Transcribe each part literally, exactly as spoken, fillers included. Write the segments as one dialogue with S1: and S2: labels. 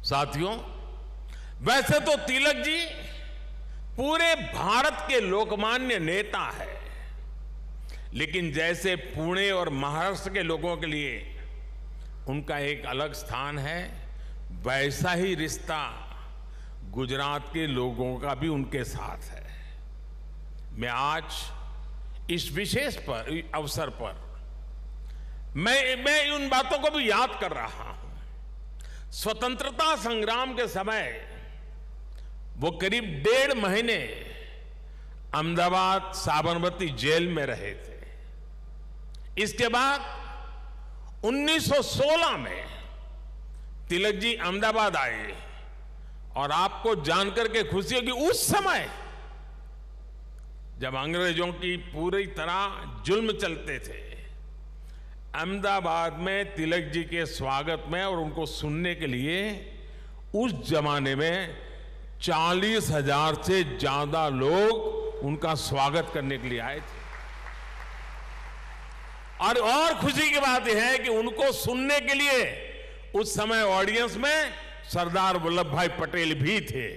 S1: साथियों, वैसे तो तिलक जी पूरे भारत के लोकमान्य नेता है, लेकिन जैसे पुणे और महाराष्ट्र के लोगों के लिए उनका एक अलग स्थान है, वैसा ही रिश्ता गुजरात के लोगों का भी उनके साथ है। मैं आज इस विशेष पर अवसर पर मैं मैं उन बातों को भी याद कर रहा हूं। स्वतंत्रता संग्राम के समय वो करीब डेढ़ महीने अहमदाबाद साबरमती जेल में रहे थे। इसके बाद उन्नीस सौ सोलह में तिलक जी अहमदाबाद आए और आपको जानकर के खुशी होगी, उस समय जब अंग्रेजों की पूरी तरह जुल्म चलते थे, अहमदाबाद में तिलक जी के स्वागत में और उनको सुनने के लिए उस जमाने में चालीस हजार से ज्यादा लोग उनका स्वागत करने के लिए आए थे। और और खुशी की बात यह है कि उनको सुनने के लिए उस समय ऑडियंस में सरदार वल्लभ भाई पटेल भी थे।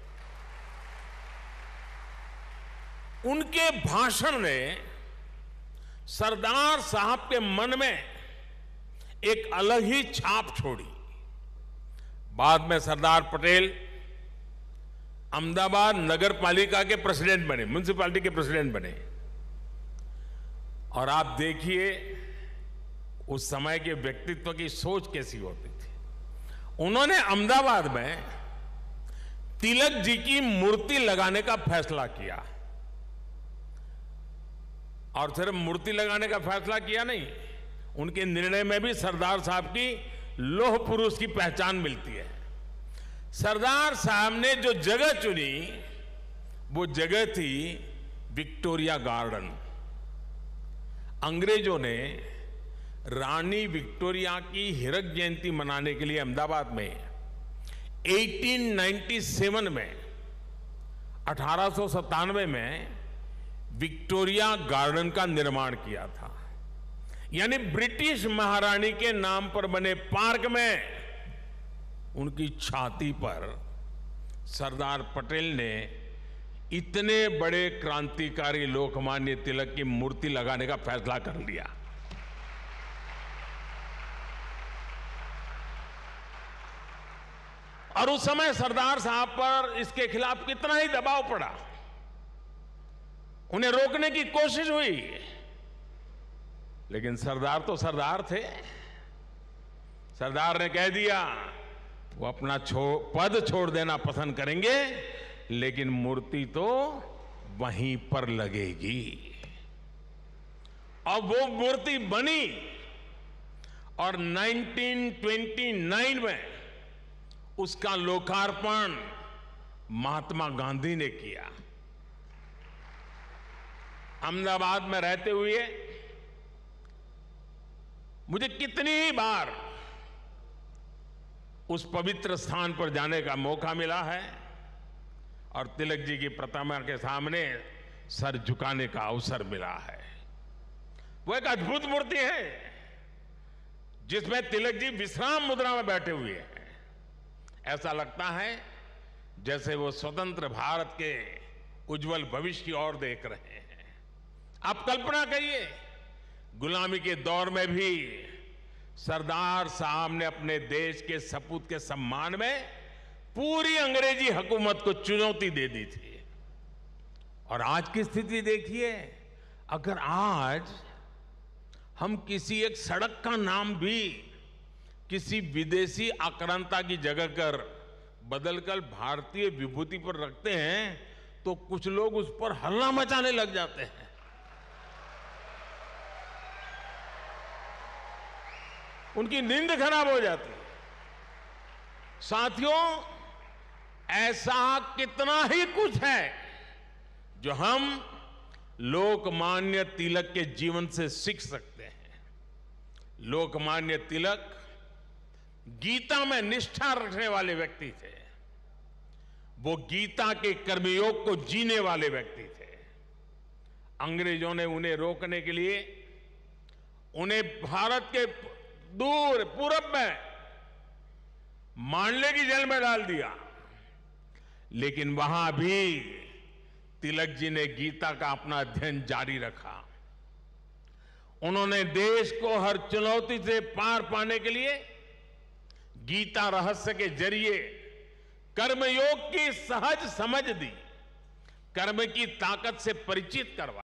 S1: उनके भाषण ने सरदार साहब के मन में एक अलग ही छाप छोड़ी। बाद में सरदार पटेल अहमदाबाद नगर पालिका के प्रेसिडेंट बने, म्युनिसिपैलिटी के प्रेसिडेंट बने। और आप देखिए उस समय के व्यक्तित्व की सोच कैसी होती थी। उन्होंने अहमदाबाद में तिलक जी की मूर्ति लगाने का फैसला किया। और सिर्फ मूर्ति लगाने का फैसला किया नहीं, उनके निर्णय में भी सरदार साहब की लौह पुरुष की पहचान मिलती है। सरदार साहब ने जो जगह चुनी वो जगह थी विक्टोरिया गार्डन। अंग्रेजों ने रानी विक्टोरिया की हीरक जयंती मनाने के लिए अहमदाबाद में अठारह सौ सत्तानवे में अठारह सौ सत्तानवे में विक्टोरिया गार्डन का निर्माण किया था। यानी ब्रिटिश महारानी के नाम पर बने पार्क में उनकी छाती पर सरदार पटेल ने इतने बड़े क्रांतिकारी लोकमान्य तिलक की मूर्ति लगाने का फैसला कर लिया। और उस समय सरदार साहब पर इसके खिलाफ कितना ही दबाव पड़ा, उन्हें रोकने की कोशिश हुई, लेकिन सरदार तो सरदार थे। सरदार ने कह दिया वो अपना छो, पद छोड़ देना पसंद करेंगे, लेकिन मूर्ति तो वहीं पर लगेगी। और वो मूर्ति बनी और उन्नीस सौ उनतीस में उसका लोकार्पण महात्मा गांधी ने किया। अहमदाबाद में रहते हुए मुझे कितनी ही बार उस पवित्र स्थान पर जाने का मौका मिला है और तिलक जी की प्रतिमा के सामने सर झुकाने का अवसर मिला है। वो एक अद्भुत मूर्ति है जिसमें तिलक जी विश्राम मुद्रा में बैठे हुए हैं। ऐसा लगता है जैसे वो स्वतंत्र भारत के उज्जवल भविष्य की ओर देख रहे हैं। आप कल्पना करिए, गुलामी के दौर में भी सरदार साहब ने अपने देश के सपूत के सम्मान में पूरी अंग्रेजी हुकूमत को चुनौती दे दी थी। और आज की स्थिति देखिए, अगर आज हम किसी एक सड़क का नाम भी किसी विदेशी आक्रांता की जगह कर बदलकर भारतीय विभूति पर रखते हैं तो कुछ लोग उस पर हल्ला मचाने लग जाते हैं। उनकी नींद खराब हो जाती है। साथियों, ऐसा कितना ही कुछ है जो हम लोकमान्य तिलक के जीवन से सीख सकते हैं। लोकमान्य तिलक गीता में निष्ठा रखने वाले व्यक्ति थे। वो गीता के कर्मयोग को जीने वाले व्यक्ति थे। अंग्रेजों ने उन्हें रोकने के लिए उन्हें भारत के दूर पूरब में मांडले की जेल में डाल दिया, लेकिन वहां भी तिलक जी ने गीता का अपना अध्ययन जारी रखा। उन्होंने देश को हर चुनौती से पार पाने के लिए गीता रहस्य के जरिए कर्मयोग की सहज समझ दी, कर्म की ताकत से परिचित करवाया।